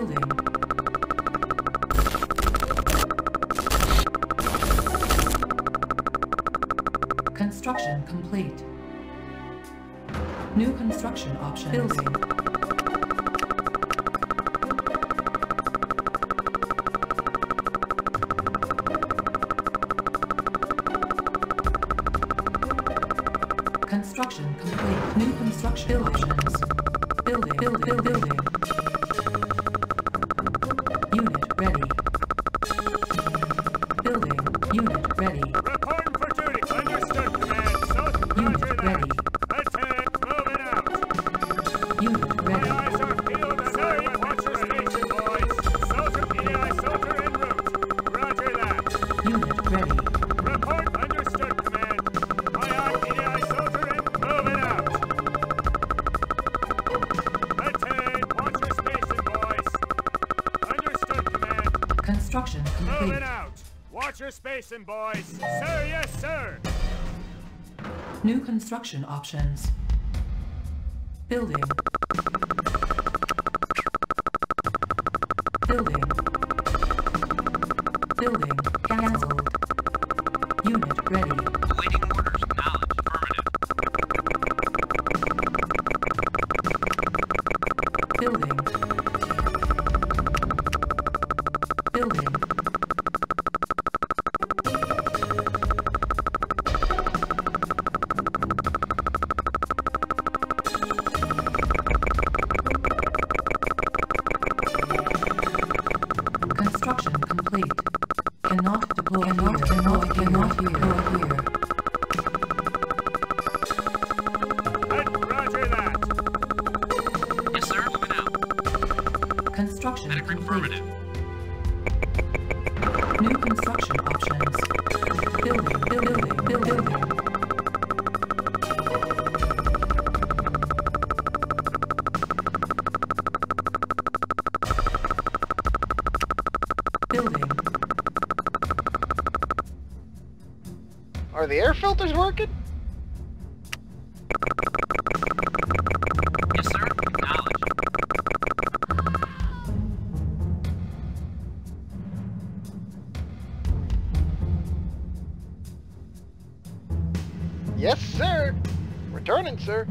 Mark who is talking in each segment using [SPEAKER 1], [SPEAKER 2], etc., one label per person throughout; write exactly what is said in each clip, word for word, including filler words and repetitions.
[SPEAKER 1] Building. Construction complete. New construction options. Building. Construction complete. New construction options. Building. Building. Build, building. Unit ready. Building. Unit ready.
[SPEAKER 2] Reporting for duty. Understood, command. South.
[SPEAKER 1] Unit
[SPEAKER 2] Roger that.
[SPEAKER 1] ready.
[SPEAKER 2] Lieutenant, moving out.
[SPEAKER 1] Unit
[SPEAKER 2] My
[SPEAKER 1] ready.
[SPEAKER 2] eyes are peeled and sir, watch your station, boys. Soldier, G D I soldier en route. Roger that.
[SPEAKER 1] Unit ready.
[SPEAKER 2] Report. Understood, command. My eye, G D I soldier en moving out. Lieutenant, watch your station, boys. Understood, command.
[SPEAKER 1] Construction complete.
[SPEAKER 2] Moving out. Watch your spacing, boys. Sir, yes, sir.
[SPEAKER 1] New construction options. Building. Building. Building. Cancelled. Unit ready.
[SPEAKER 3] Awaiting orders. Knowledge. Affirmative.
[SPEAKER 1] Building. Building. Construction complete. Cannot deploy. Cannot deploy. Cannot deploy here.
[SPEAKER 2] Right, roger that.
[SPEAKER 3] Yes, sir. Moving out.
[SPEAKER 1] Construction
[SPEAKER 3] Medical
[SPEAKER 1] complete.
[SPEAKER 3] affirmative.
[SPEAKER 1] New construction options. Building. Build, building. Build, building. Building.
[SPEAKER 4] Are the air filters working?
[SPEAKER 3] Yes, sir. Knowledge.
[SPEAKER 4] Yes, sir. Returning, sir.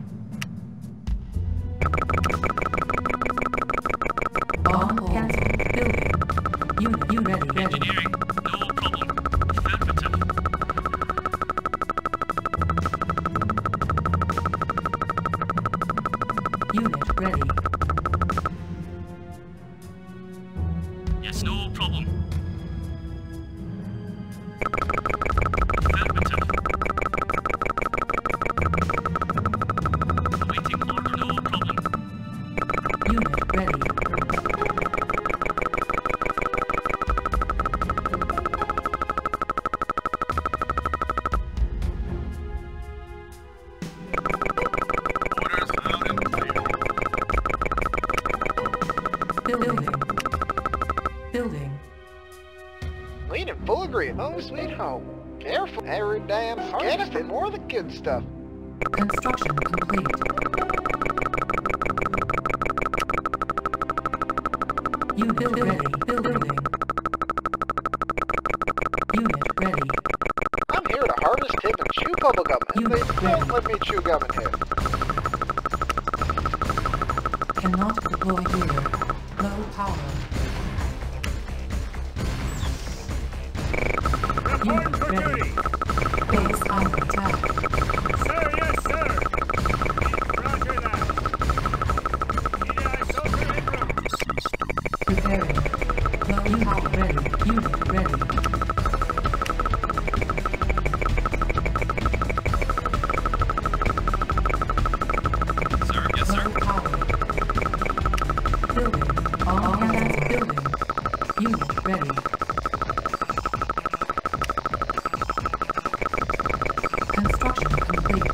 [SPEAKER 1] On cancel. Building. Unit. You ready. Ready.
[SPEAKER 3] Engineering. No problem. Affirmative.
[SPEAKER 1] Unit ready.
[SPEAKER 3] Yes, no problem. Affirmative. Awaiting order. No problem.
[SPEAKER 1] Unit ready.
[SPEAKER 3] Orders loud and clear.
[SPEAKER 1] Building. Building.
[SPEAKER 4] Lean and full agreement. Home sweet home. Careful. Every damn scanner for more of the good stuff.
[SPEAKER 1] Construction complete. Unit build ready. Build building. Unit ready.
[SPEAKER 4] I'm here to harvest, tip, and chew bubblegum, and
[SPEAKER 1] You
[SPEAKER 4] they
[SPEAKER 1] ready.
[SPEAKER 4] don't let me chew gum in here.
[SPEAKER 1] Cannot deploy here. Low power.
[SPEAKER 2] Reporting for
[SPEAKER 1] ready.
[SPEAKER 2] duty.
[SPEAKER 1] Base under attack.
[SPEAKER 2] Sir, yes, sir. Roger that. G D I soldier en route.
[SPEAKER 1] Preparing. Low power ready. Unit ready.
[SPEAKER 3] Sir, yes, sir.
[SPEAKER 1] Low power. Building. All hands building. Unit ready. Construction complete.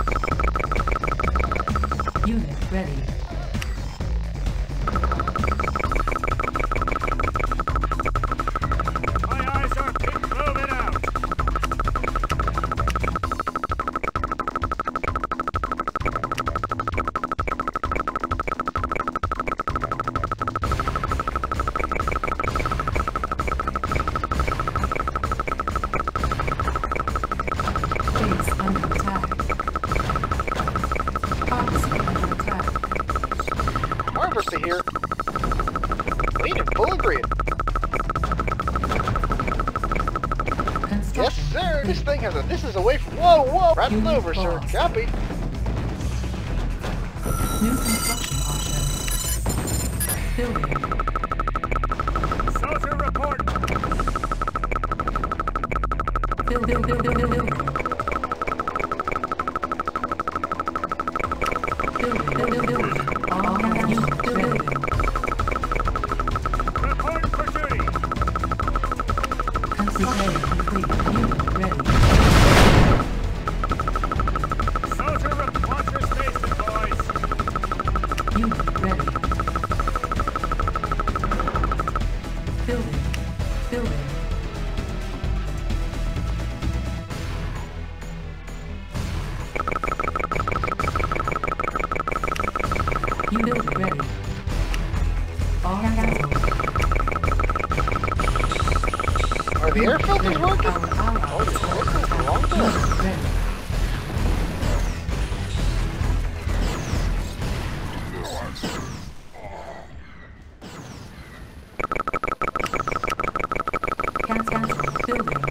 [SPEAKER 1] Unit ready.
[SPEAKER 2] My eyes are pink. Moving out.
[SPEAKER 4] Because this is away from... Whoa, whoa! Right
[SPEAKER 1] Unit
[SPEAKER 4] over, sir.
[SPEAKER 1] lost.
[SPEAKER 4] Copy.
[SPEAKER 1] New construction options. Building.
[SPEAKER 2] Soldier report.
[SPEAKER 1] Build, build, build, build, build, build. Building, build, build, building. All units building.
[SPEAKER 2] Report for duty.
[SPEAKER 1] Construction complete. Unit ready.
[SPEAKER 2] Soldier report. Watch your spaces, boys.
[SPEAKER 1] Unit ready. Building. Building. Unit ready. All cancelled.
[SPEAKER 4] Are the air filters working?
[SPEAKER 1] Our allies
[SPEAKER 4] Oh, it's working for a long time.
[SPEAKER 1] Unit ready. Cancel. Building.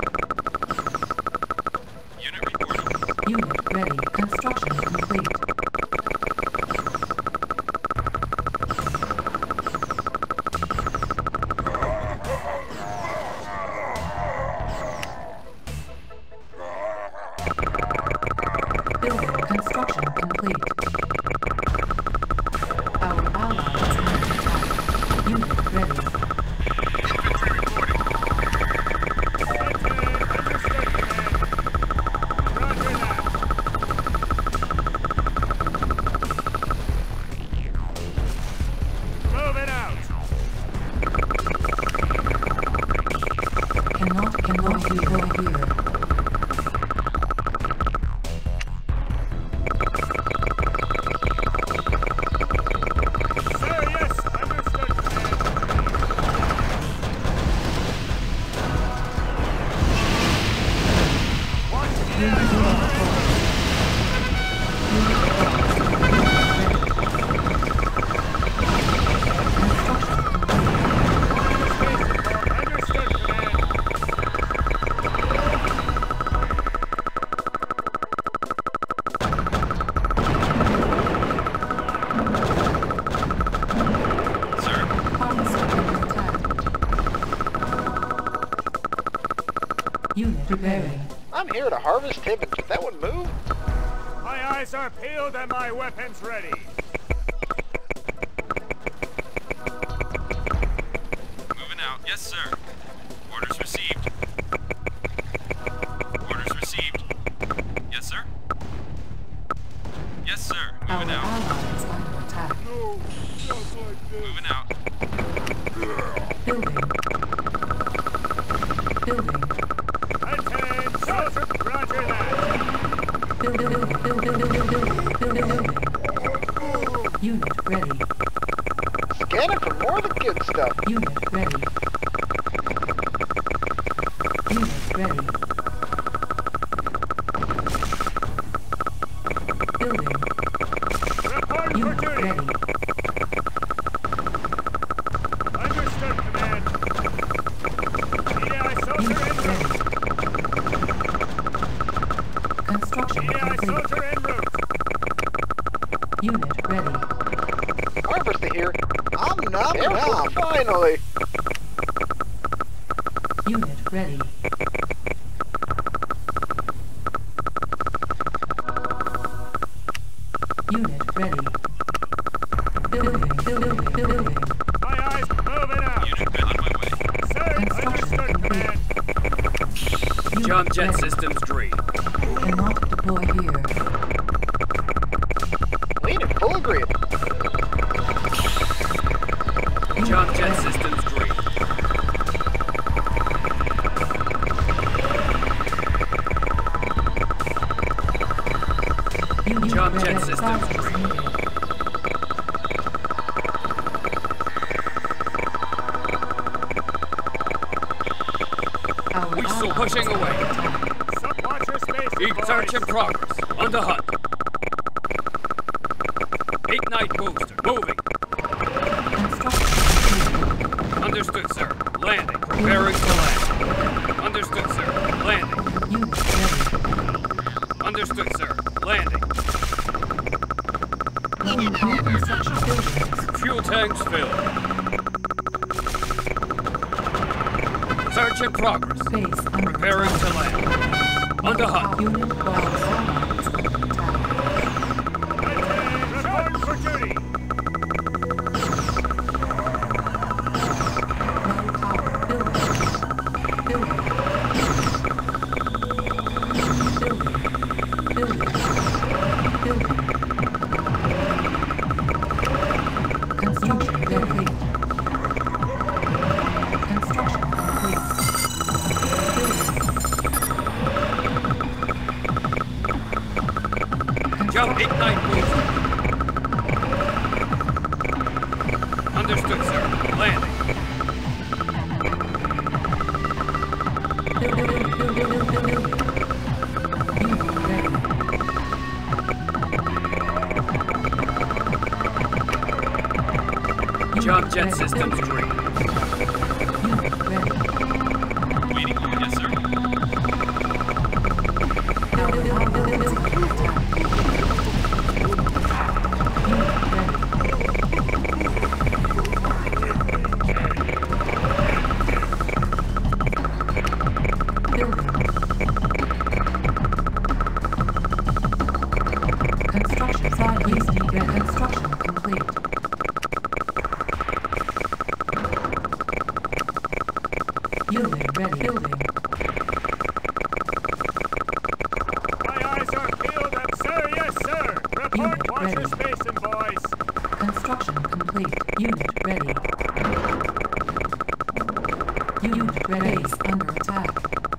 [SPEAKER 3] Unit reporting.
[SPEAKER 1] Unit ready. Construction complete. Building construction complete. Our allies are under attack. Unit ready.
[SPEAKER 3] Infantry reporting.
[SPEAKER 2] Understood, command. Roger that. Moving out.
[SPEAKER 1] Cannot, cannot be go here.
[SPEAKER 2] Sir, yes. Understood, command. Watch the
[SPEAKER 1] Unit
[SPEAKER 2] air.
[SPEAKER 1] lost. Unit lost. Construction complete.
[SPEAKER 2] Understood, command.
[SPEAKER 3] Sir,
[SPEAKER 1] Harvester under attack. Unit preparing.
[SPEAKER 4] I'm here to harvest Tiberian. Did that one move?
[SPEAKER 2] My eyes are peeled and my weapons ready.
[SPEAKER 3] moving out. Yes, sir. Orders received. Orders received. Yes, sir. Yes, sir.
[SPEAKER 1] Our
[SPEAKER 3] Moving out.
[SPEAKER 1] allies under attack.
[SPEAKER 3] Moving out.
[SPEAKER 1] Building. Building.
[SPEAKER 2] Attain, soldier. Roger that.
[SPEAKER 1] Build, build, build, build, build, build, build, build, build, building. Unit ready.
[SPEAKER 4] Scanning for more of the good stuff.
[SPEAKER 1] Unit ready. Unit ready. Building.
[SPEAKER 2] Report for
[SPEAKER 1] Unit
[SPEAKER 2] duty.
[SPEAKER 1] ready.
[SPEAKER 2] Understood, command. G D I soldier
[SPEAKER 1] Unit
[SPEAKER 2] en route.
[SPEAKER 1] ready. Construction
[SPEAKER 2] G D I
[SPEAKER 1] complete.
[SPEAKER 2] soldier en route.
[SPEAKER 1] Unit ready.
[SPEAKER 4] Harvester here. I'm not now. Finally.
[SPEAKER 1] Unit ready. Unit ready. Building, building, building.
[SPEAKER 2] My eyes moving out.
[SPEAKER 3] Unit on my way.
[SPEAKER 2] Sir,
[SPEAKER 1] Construction
[SPEAKER 2] understood,
[SPEAKER 1] complete.
[SPEAKER 2] command.
[SPEAKER 1] Unit
[SPEAKER 5] Jump jet
[SPEAKER 1] ready.
[SPEAKER 5] systems green.
[SPEAKER 1] Cannot deploy here.
[SPEAKER 4] Lean in full agreement.
[SPEAKER 5] Jump jet
[SPEAKER 1] ready.
[SPEAKER 5] systems green.
[SPEAKER 1] Unit
[SPEAKER 5] Jump
[SPEAKER 1] ready.
[SPEAKER 5] jet systems
[SPEAKER 1] Process
[SPEAKER 5] green.
[SPEAKER 1] needed. Our
[SPEAKER 5] We're still
[SPEAKER 1] allies
[SPEAKER 5] pushing
[SPEAKER 1] are
[SPEAKER 5] away.
[SPEAKER 1] under attack.
[SPEAKER 2] Some watch your space,
[SPEAKER 5] Deep
[SPEAKER 2] boys.
[SPEAKER 5] search in progress. On the hunt. Ignite booster. Moving.
[SPEAKER 1] Construction complete.
[SPEAKER 5] Understood, sir. Landing. Preparing to land. Understood, sir. Landing.
[SPEAKER 1] Unit
[SPEAKER 5] Understood, sir. Landing.
[SPEAKER 1] Construction buildings.
[SPEAKER 5] Fuel tanks filled. Search in progress.
[SPEAKER 1] Base under
[SPEAKER 5] Preparing
[SPEAKER 1] attack.
[SPEAKER 5] to land. Under hut.
[SPEAKER 1] Unit bombs allies under attack.
[SPEAKER 2] Report for duty.
[SPEAKER 1] Low power building. Building. Building. Building. Building. Construction complete. Construction complete. Building.
[SPEAKER 5] Jump ignite booster. Understood, sir. Landing.
[SPEAKER 1] Build, build, build, build, build, build, build. Unit ready.
[SPEAKER 5] Jump jet systems green.
[SPEAKER 1] Unit ready.
[SPEAKER 3] Waiting on yes, sir.
[SPEAKER 1] Build, build, build, build, build, build. Attack. Unit ready. Building. Construction southeast get construction complete. Unit ready. Building.
[SPEAKER 2] My eyes are peeled and sir, yes sir. Report
[SPEAKER 1] Unit
[SPEAKER 2] washer
[SPEAKER 1] ready.
[SPEAKER 2] station, boys.
[SPEAKER 1] Construction complete. Unit ready. Unit ready. Base under attack.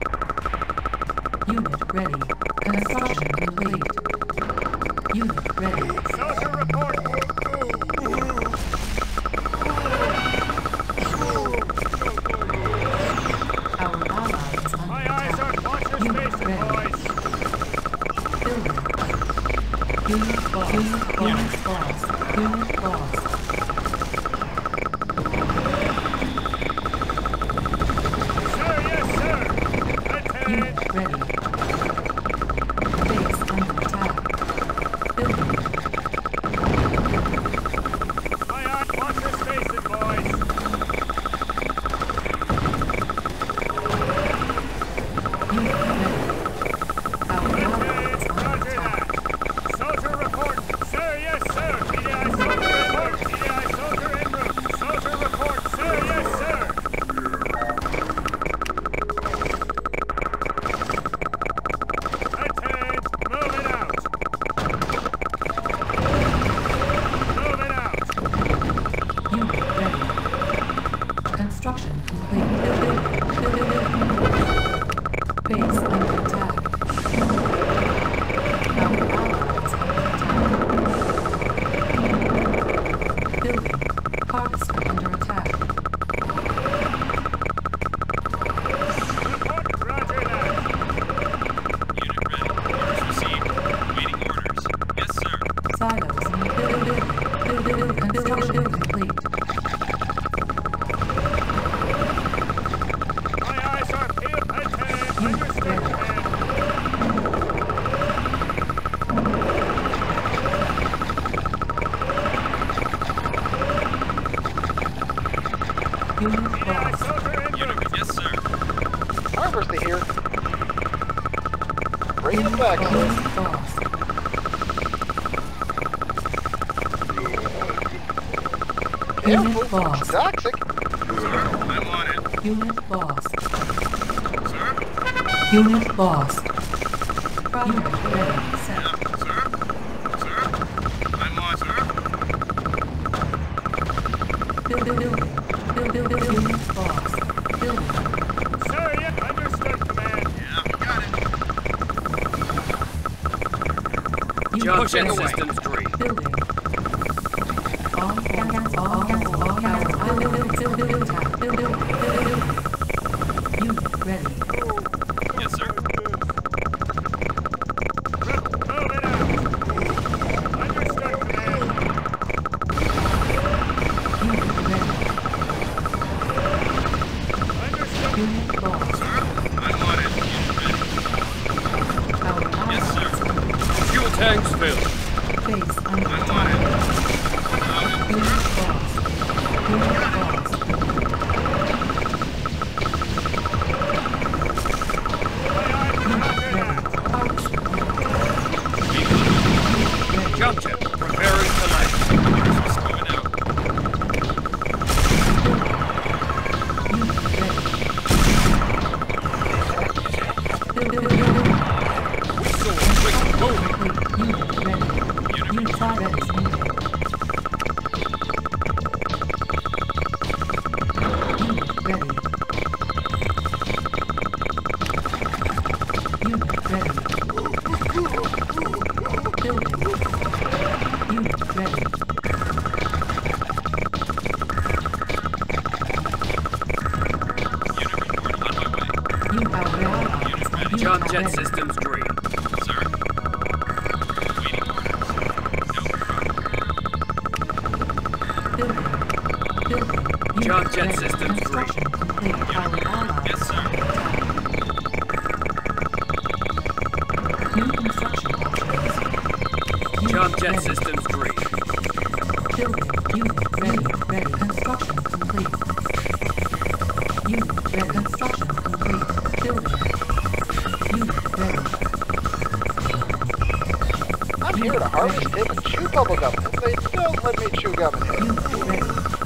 [SPEAKER 1] Unit ready. Construction complete. Unit ready.
[SPEAKER 2] Soldier report.
[SPEAKER 1] Our allies under
[SPEAKER 2] My eyes
[SPEAKER 1] attack.
[SPEAKER 2] are washer
[SPEAKER 1] Unit
[SPEAKER 2] station,
[SPEAKER 1] ready.
[SPEAKER 2] boys.
[SPEAKER 1] Building. Unit boss. Unit boss. boss. Unit boss.
[SPEAKER 2] Sir, yes sir. Attend.
[SPEAKER 1] Unit ready. Base under attack. Building.
[SPEAKER 2] My eyes washer station, boys.
[SPEAKER 1] Unit ready. Our allies
[SPEAKER 2] Attend.
[SPEAKER 1] under
[SPEAKER 2] Roger
[SPEAKER 1] attack.
[SPEAKER 2] that. Soldier report. Sir, yes sir. G D I soldier en route. G D I soldier en route. Soldier report. Sir, yes sir. Attend. Moving out. Moving out.
[SPEAKER 1] Unit ready. Construction complete. Building. Building. Base under attack. Our allies under attack. Building. Harvester under attack.
[SPEAKER 2] Report. Roger that.
[SPEAKER 3] Unit ready. Orders received. Waiting orders. Yes, sir.
[SPEAKER 1] Silos in building. Building. Construction complete.
[SPEAKER 2] My eyes are peeled. Attend.
[SPEAKER 1] Unit
[SPEAKER 2] Understood.
[SPEAKER 1] ready.
[SPEAKER 2] Command.
[SPEAKER 1] Unit
[SPEAKER 2] G D I
[SPEAKER 1] boss.
[SPEAKER 2] soldier en
[SPEAKER 3] Unit,
[SPEAKER 2] route.
[SPEAKER 3] yes, sir.
[SPEAKER 4] Harvester here. Bringing it back, sir.
[SPEAKER 1] Unit boss.
[SPEAKER 4] Careful.
[SPEAKER 1] Unit boss.
[SPEAKER 4] Toxic.
[SPEAKER 3] Sir, I'm on it.
[SPEAKER 1] Unit boss.
[SPEAKER 3] Sir?
[SPEAKER 1] Unit boss. Unit ready. Set.
[SPEAKER 3] Yeah, sir? Sir? I'm on, sir.
[SPEAKER 1] Building. Building. Building. Building. Unit boss. Building.
[SPEAKER 2] Sir, yeah, understood, command.
[SPEAKER 3] Yeah, got it.
[SPEAKER 1] Unit
[SPEAKER 5] Jump jet
[SPEAKER 1] ready.
[SPEAKER 5] systems green.
[SPEAKER 1] Building. All cannons. All cannons. All cannons. Building. Building. Building. Building. Building. Unit ready.
[SPEAKER 3] Yes, sir.
[SPEAKER 2] Move it out. Understood, command.
[SPEAKER 1] Unit ready.
[SPEAKER 2] Understood.
[SPEAKER 1] Unit boss.
[SPEAKER 3] Sir, I'm on it. Unit ready.
[SPEAKER 1] Our
[SPEAKER 3] Yes, sir.
[SPEAKER 1] allies under
[SPEAKER 5] tanks filled.
[SPEAKER 1] Base under attack. Unit lost. Unit lost.
[SPEAKER 5] Jump jet, preparing to land.
[SPEAKER 3] Orders going out.
[SPEAKER 5] We saw a quick moving.
[SPEAKER 1] Unit ready. Unit ready. Unit ready. Unit ready. Building. Unit ready.
[SPEAKER 3] Unit report on my way.
[SPEAKER 1] You are ready.
[SPEAKER 3] Unit ready.
[SPEAKER 5] Jump jet systems green.
[SPEAKER 3] Sir. Waiting orders. No problem.
[SPEAKER 1] Building. Building. Unit
[SPEAKER 5] Jump jet
[SPEAKER 1] ready.
[SPEAKER 5] systems green.
[SPEAKER 1] Construction complete. Our allies.
[SPEAKER 3] Yes, sir.
[SPEAKER 1] New construction options. Unit
[SPEAKER 5] Jump jet
[SPEAKER 1] ready.
[SPEAKER 5] systems green.
[SPEAKER 1] Building. Unit ready. Ready. Construction complete. Unit ready. Construction complete. Building. Unit ready.
[SPEAKER 4] I'm here to harvest him and chew bubblegum, and they don't let me chew gum in here.
[SPEAKER 1] Unit ready.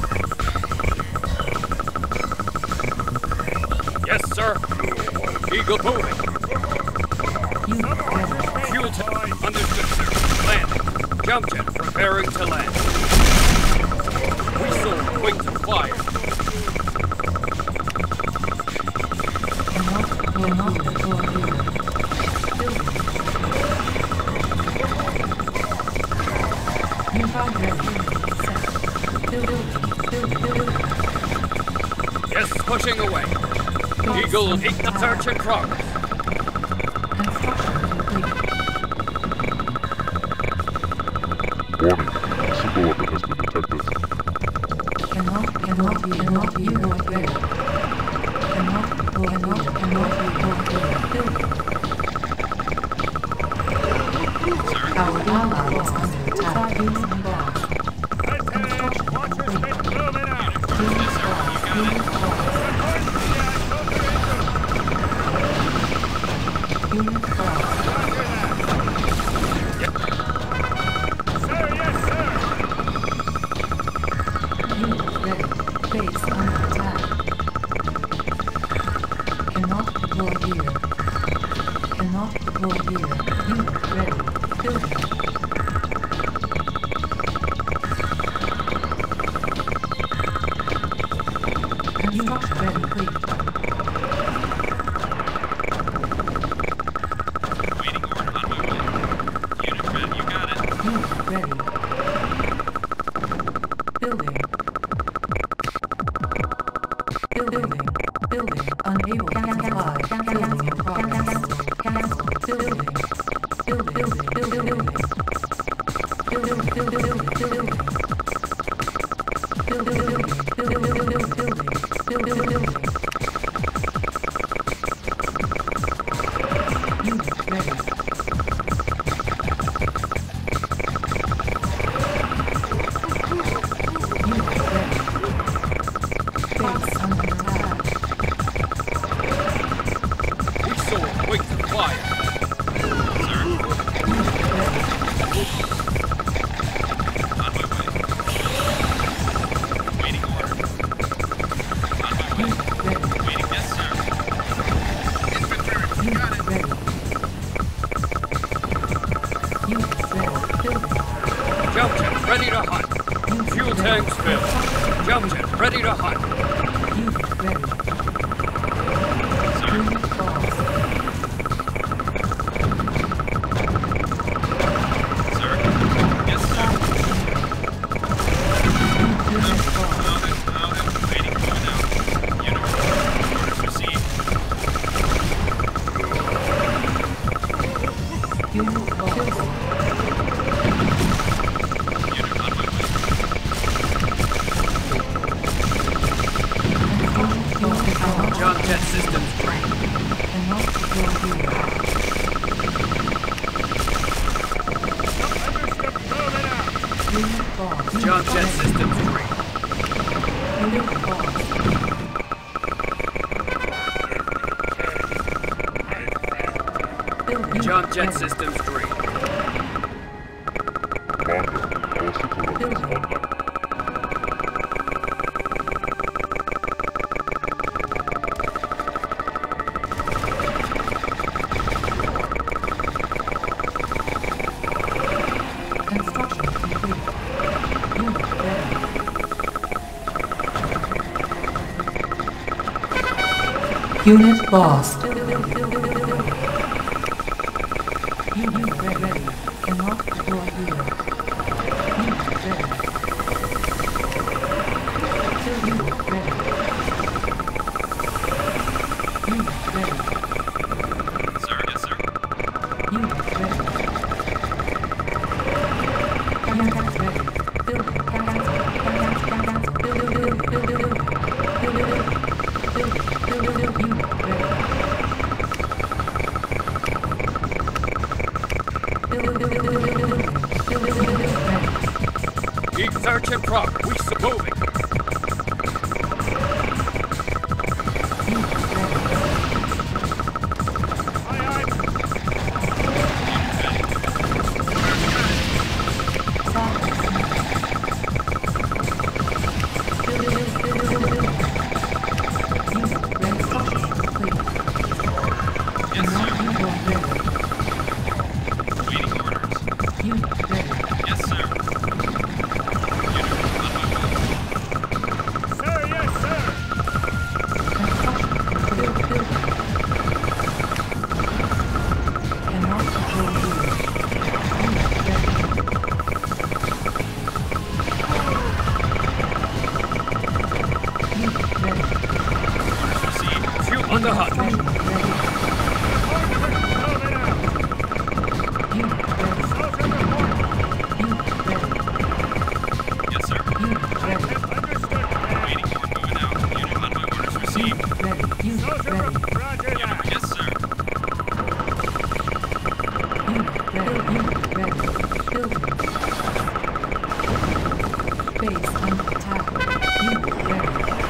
[SPEAKER 5] Yes, sir. Eagle moving.
[SPEAKER 1] Unit ready.
[SPEAKER 5] Fuel tank. Understood, sir. Landing. Jump jet, preparing to land. We saw wings of fire.
[SPEAKER 1] Cannot. Will not deploy here. Building. New bomb ready. Set. Building. Building. Building.
[SPEAKER 5] Yes, pushing away. Eagle, eat the search in progress.
[SPEAKER 1] Construction complete.
[SPEAKER 6] Warning. Symbol weapon has been detected.
[SPEAKER 1] Cannot, cannot, cannot be more ready. Cannot, cannot, cannot be more ready. Building. Our ally is under attack. Unit lost.
[SPEAKER 2] Lieutenant, watch your spit moving out.
[SPEAKER 1] Unit lost. Unit lost. Unit lost.
[SPEAKER 2] Sir, yes, sir.
[SPEAKER 1] Unit ready. Base under attack. Cannot deploy here. Cannot deploy here. Unit ready. Building. Construction ready. Complete.
[SPEAKER 3] Waiting order on my way. Unit ready. You got it.
[SPEAKER 1] Unit ready. Building. Building. Building. Unable to comply. Building in progress. Cancel. Building. Build. Building. Build. Building. Build. Build. Build. Build. Building. Build. Build. Build. Build. Building. Build. Build. Building. Unit ready. Unit ready. Base under attack.
[SPEAKER 5] We saw wings of fire.
[SPEAKER 1] Unit ready.
[SPEAKER 3] On my way. Waiting order. On my way.
[SPEAKER 1] Unit ready.
[SPEAKER 3] Waiting. Yes, sir. Infantry.
[SPEAKER 1] Unit ready. Unit ready. Building.
[SPEAKER 5] Jump jet, ready to hunt.
[SPEAKER 1] Unit
[SPEAKER 5] Fuel
[SPEAKER 1] ready.
[SPEAKER 5] tanks filled. Jump jet, ready to hunt.
[SPEAKER 1] Unit ready. Unit lost.
[SPEAKER 3] Sir. Yes, sir.
[SPEAKER 1] Unit lost.
[SPEAKER 3] Mounted. Mounted. Waiting. Moving out. Unit report. Orders received.
[SPEAKER 1] Unit lost.
[SPEAKER 3] Unit on my way.
[SPEAKER 5] Jump jet systems green.
[SPEAKER 1] Cannot deploy here. boss.
[SPEAKER 5] Jump jet systems green.
[SPEAKER 1] Unit boss. Building
[SPEAKER 5] Jump jet
[SPEAKER 1] ready.
[SPEAKER 5] systems green.
[SPEAKER 6] Commander, all super weapons
[SPEAKER 1] Building.
[SPEAKER 6] online.
[SPEAKER 1] Construction complete. Unit ready. Unit lost. Unit ready. Cannot deploy here. Unit ready. Unit ready. Unit ready.
[SPEAKER 3] Sir, yes, sir.
[SPEAKER 1] Unit ready. Unit ready. Building. Building. Building. Building. Building. Building. Building. Unit ready. Building. Building. Building. Building. Ready.
[SPEAKER 5] Keep search in progress. We still moving.
[SPEAKER 1] Unit ready.
[SPEAKER 2] Aye, aye.
[SPEAKER 3] Yes, sir. Waiting orders. Yes, sir. Unit on my way.
[SPEAKER 2] Sir, yes, sir.
[SPEAKER 5] Orders received. Fuel on the hut.
[SPEAKER 2] Moving out. Soldier report.
[SPEAKER 3] Yes, sir.
[SPEAKER 2] Understood.
[SPEAKER 3] Waiting for moving out. Unit on my orders received.
[SPEAKER 2] Soldier report. Roger
[SPEAKER 3] Unit,
[SPEAKER 2] that.
[SPEAKER 3] yes, sir.
[SPEAKER 1] Base under attack. Unit ready.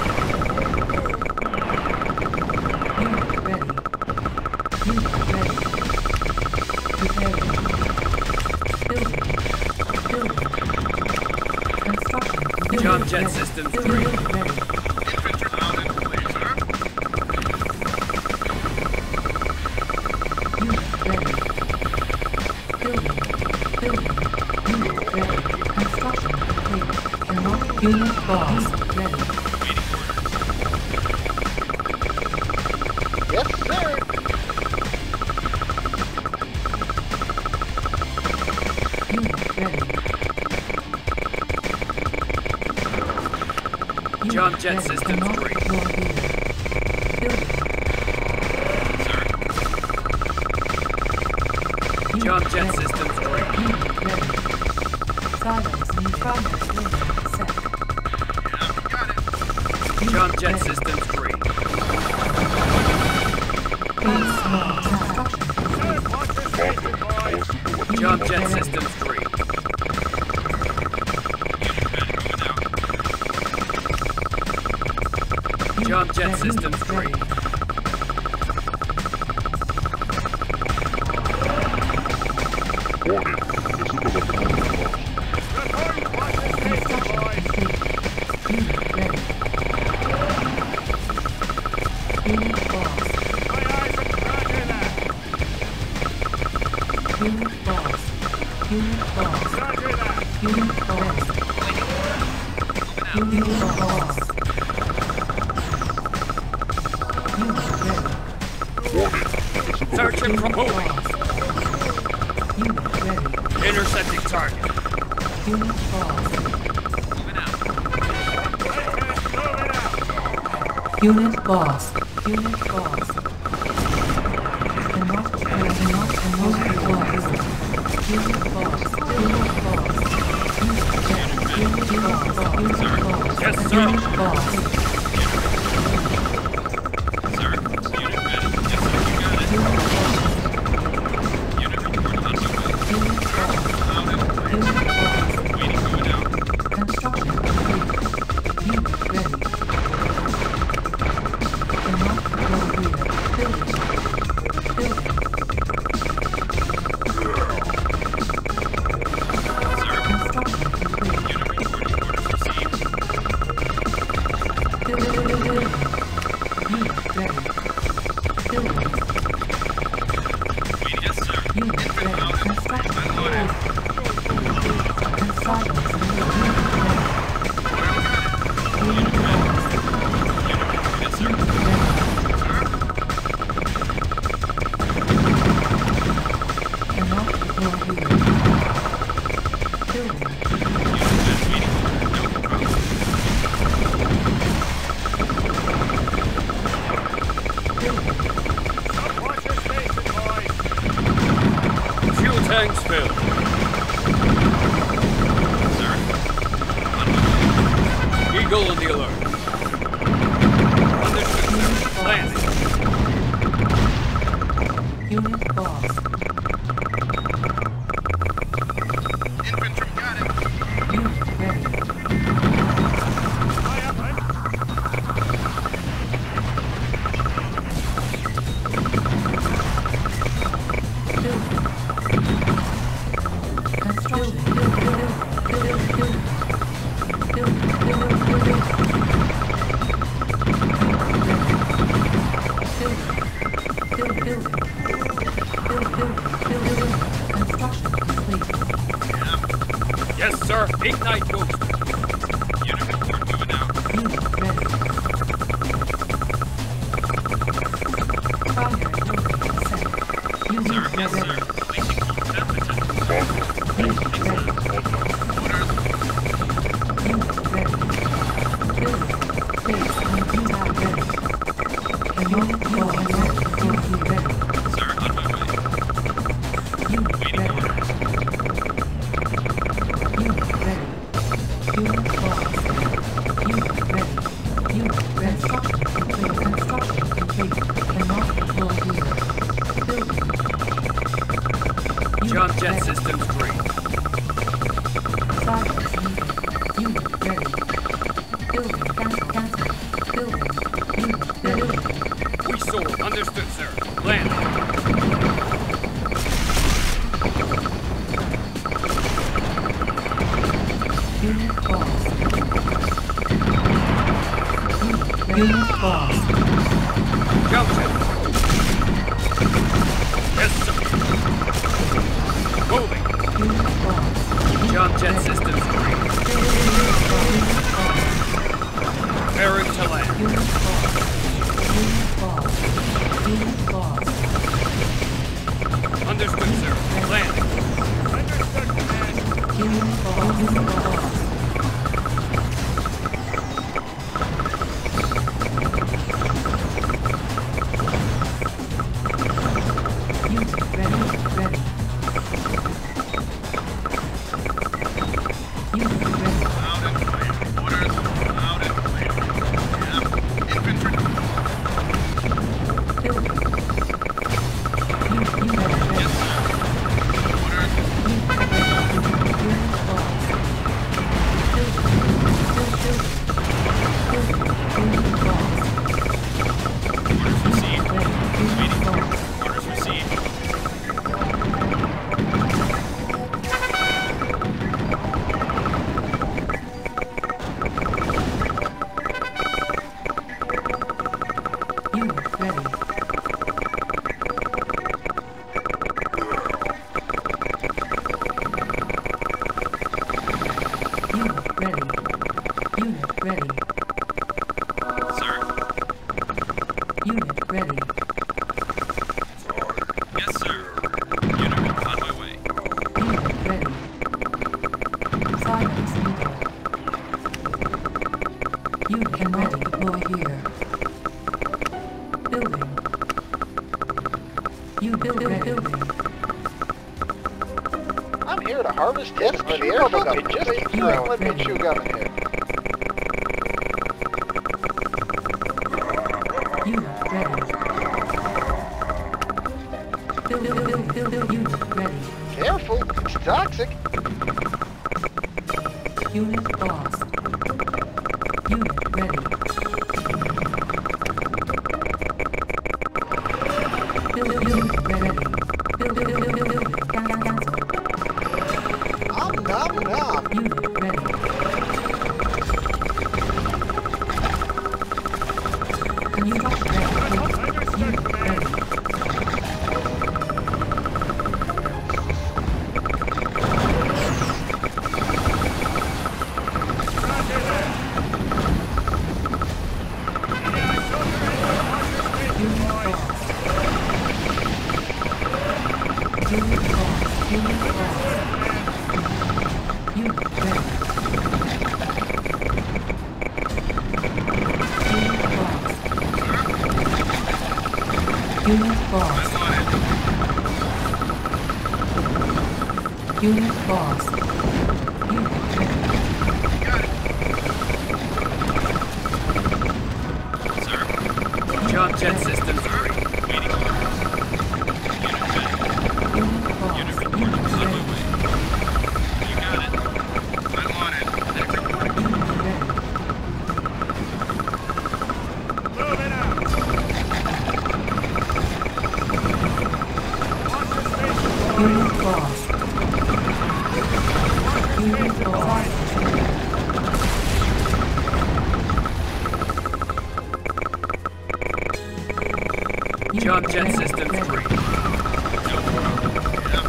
[SPEAKER 1] Unit ready. Unit ready. Preparing. Building. Building. Construction. Unit
[SPEAKER 5] Jump jet
[SPEAKER 1] ready.
[SPEAKER 5] systems
[SPEAKER 1] Building
[SPEAKER 5] green.
[SPEAKER 1] ready.
[SPEAKER 3] Infantry out in place, sir.
[SPEAKER 1] Unit ready. Building. Building. Unit ready. Construction complete. Cannot. Unit boss. Unit ready.
[SPEAKER 3] Waiting orders.
[SPEAKER 4] Yes, sir.
[SPEAKER 1] Unit ready. Unit
[SPEAKER 5] Jump jet
[SPEAKER 1] ready.
[SPEAKER 5] systems
[SPEAKER 1] Cannot
[SPEAKER 5] green.
[SPEAKER 1] deploy here. Building.
[SPEAKER 3] Sir.
[SPEAKER 1] Unit
[SPEAKER 5] Jump jet
[SPEAKER 1] ready.
[SPEAKER 5] systems green.
[SPEAKER 1] Unit ready. Silos in primary building set.
[SPEAKER 3] Yeah, got it.
[SPEAKER 1] Unit
[SPEAKER 5] Jump jet
[SPEAKER 1] ready.
[SPEAKER 5] systems green.
[SPEAKER 1] Base small construction.
[SPEAKER 2] Sir, watch your safety,
[SPEAKER 6] Commander,
[SPEAKER 2] boys.
[SPEAKER 6] all super weapons
[SPEAKER 5] Jump
[SPEAKER 6] online.
[SPEAKER 5] jet systems green.
[SPEAKER 3] Unit ready. Moving out.
[SPEAKER 1] Unit
[SPEAKER 5] Jump jet
[SPEAKER 1] ready.
[SPEAKER 5] systems
[SPEAKER 1] Unit
[SPEAKER 5] green.
[SPEAKER 1] ready.
[SPEAKER 6] Warning, the super weapons are lost.
[SPEAKER 2] Report. Watch your safety,
[SPEAKER 1] Construction
[SPEAKER 2] boys.
[SPEAKER 1] complete. Unit ready. Unit boss.
[SPEAKER 2] My eyes are roger that.
[SPEAKER 1] Unit boss. Unit boss.
[SPEAKER 2] Roger that.
[SPEAKER 1] Unit boss. Unit boss. Unit ready.
[SPEAKER 6] Warning, the super
[SPEAKER 5] Search
[SPEAKER 6] weapons
[SPEAKER 5] and
[SPEAKER 1] Unit
[SPEAKER 5] moving.
[SPEAKER 1] boss. Unit ready.
[SPEAKER 5] Intercepting target.
[SPEAKER 1] Unit boss.
[SPEAKER 3] Moving out.
[SPEAKER 2] Moving out.
[SPEAKER 1] Unit boss. Unit boss. Cannot, cannot, cannot deploy. Unit boss. Unit boss. Unit ready. Unit boss. Unit boss.
[SPEAKER 5] Yes, sir.
[SPEAKER 1] Unit boss.
[SPEAKER 3] Sir. Unit ready. Yes, sir. You got it.
[SPEAKER 1] Unit boss.
[SPEAKER 3] Unit report on my way.
[SPEAKER 1] Unit boss.
[SPEAKER 3] Out in place.
[SPEAKER 1] Unit boss.
[SPEAKER 3] Waiting. Moving out.
[SPEAKER 5] Eagle on the alert. Understood, sir. Landing.
[SPEAKER 1] Unit lost.
[SPEAKER 3] Infantry got him.
[SPEAKER 1] Unit ready.
[SPEAKER 2] Fire up, man.
[SPEAKER 1] Building. Construction. Build, build, build, build, build. Build, build, build, build, build. Build, build, build. Build, build, build, build. Construction complete.
[SPEAKER 5] Yes, sir. Ignite boost.
[SPEAKER 3] Unit report moving out.
[SPEAKER 1] Unit ready. Primary building set. Unit
[SPEAKER 3] Sir, yes,
[SPEAKER 1] ready.
[SPEAKER 3] sir. Placing on temperature.
[SPEAKER 1] Unit ready.
[SPEAKER 3] Orders.
[SPEAKER 1] Unit ready. Building. Base and unit ready. Unit low and ready. Unit ready.
[SPEAKER 3] Sir, on my way.
[SPEAKER 1] Unit
[SPEAKER 3] Waiting
[SPEAKER 1] ready.
[SPEAKER 3] orders.
[SPEAKER 1] Unit ready. Unit lost. Unit ready. Unit ready. Construction complete. Construction complete. Cannot deploy here. Building. Unit
[SPEAKER 5] Jump jet
[SPEAKER 1] ready.
[SPEAKER 5] systems green.
[SPEAKER 1] Silence needed. Unit ready. Building. Cancel. Cancel. Building. Unit ready.
[SPEAKER 5] We soar. Understood, sir. Landing.
[SPEAKER 1] Unit lost. Unit ready. Unit lost.
[SPEAKER 5] Jump jet. Yes, sir. Moving.
[SPEAKER 1] Unit lost.
[SPEAKER 5] Jump jet
[SPEAKER 1] ready.
[SPEAKER 5] systems green.
[SPEAKER 1] Unit lost.
[SPEAKER 5] Preparing to land.
[SPEAKER 1] Unit lost. Unit lost. Unit lost.
[SPEAKER 5] Understood, sir. Landing.
[SPEAKER 2] Understood, command.
[SPEAKER 1] Unit lost. Unit lost. Unit ready. Ready. Unit ready.
[SPEAKER 3] Loud and clear. Orders. Loud and clear. Yeah. Infantry.
[SPEAKER 1] Building. Unit, unit ready.
[SPEAKER 3] Yes, sir. Orders.
[SPEAKER 1] Unit ready. Unit lost. Building. Build, building. Building. Unit lost.
[SPEAKER 3] Orders received.
[SPEAKER 1] Ready. Unit
[SPEAKER 3] Waiting.
[SPEAKER 1] lost.
[SPEAKER 3] Orders received.
[SPEAKER 1] Unit ready. Unit ready. Unit ready.
[SPEAKER 3] Sir.
[SPEAKER 1] Unit ready.
[SPEAKER 3] Yes, sir. Unit on my way.
[SPEAKER 1] Unit ready. Silence needed. Unit can ready. Deploy here. Building. You build building.
[SPEAKER 4] I'm here to harvest hits for the air bubble. Just keep throwing. Let me chew gum in here.
[SPEAKER 1] Unit ready. Build build build build build. Unit ready.
[SPEAKER 4] Careful, it's toxic.
[SPEAKER 1] Unit lost. Unit ready. Build build unit ready. Build build build build build. Can can cancel.
[SPEAKER 4] Nom nom nom.
[SPEAKER 1] Unit ready. Construction ready.
[SPEAKER 2] Understood,
[SPEAKER 1] Unit
[SPEAKER 2] command.
[SPEAKER 1] ready.
[SPEAKER 2] Roger that. G D I soldier and
[SPEAKER 1] Unit
[SPEAKER 2] boys.
[SPEAKER 1] lost. Unit lost. Unit lost. Unit ready. Unit lost. Unit lost. Unit lost. Unit ready.
[SPEAKER 5] Jump jet systems green.
[SPEAKER 3] Waiting orders. Unit ready. Unit reporting. On my way. You got it. I'm on it. Medic reporting.
[SPEAKER 2] Moving out. Launcher station.
[SPEAKER 1] Unit lost. Unit lost.
[SPEAKER 5] Jump jet systems green.
[SPEAKER 3] No problem. Yep.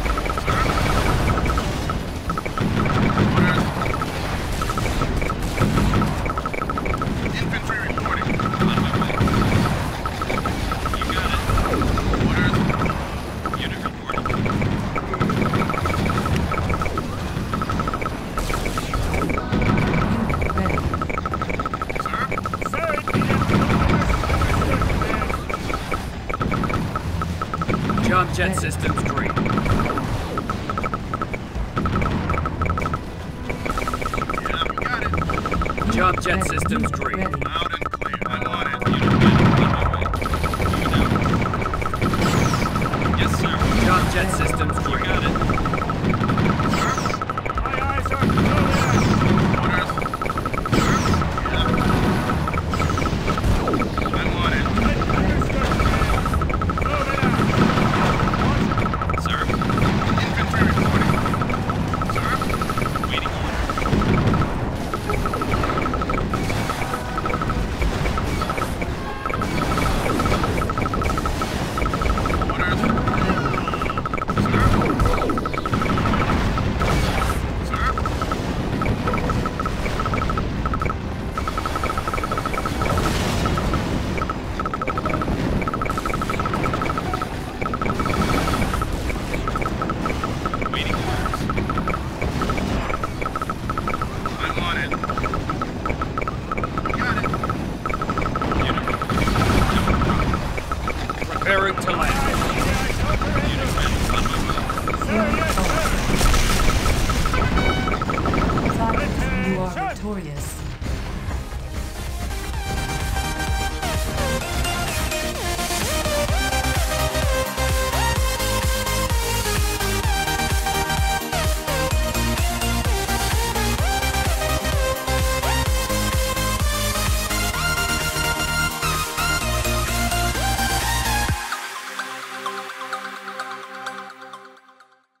[SPEAKER 3] Sir? Infantry reporting. On my way. You got it. Orders. Unit reporting.
[SPEAKER 1] Ready.
[SPEAKER 3] Sir?
[SPEAKER 2] Sir,
[SPEAKER 5] Jump jet systems green.
[SPEAKER 3] Yeah, we got it.
[SPEAKER 5] Jump jet systems green.
[SPEAKER 1] Ready.
[SPEAKER 3] Loud and clear. I'm on it. Unit ready. On my way. Moving out. Yes, sir.
[SPEAKER 5] Jump jet systems
[SPEAKER 3] You
[SPEAKER 5] green.
[SPEAKER 3] got it. Sir?
[SPEAKER 2] aye, aye, sir. Moving out.
[SPEAKER 3] Orders. Sir? Yeah. I'm on it.
[SPEAKER 2] Understood, moving out.
[SPEAKER 3] Sir? Infantry reporting. Sir? Waiting order. Orders. Sir? Sir? Waiting orders. I'm on it. Got it. Unit reporting. No problem.
[SPEAKER 5] Preparing to land.
[SPEAKER 3] Unit ready. On my way.
[SPEAKER 2] Sir, yes, sir.
[SPEAKER 1] Silence. You are victorious.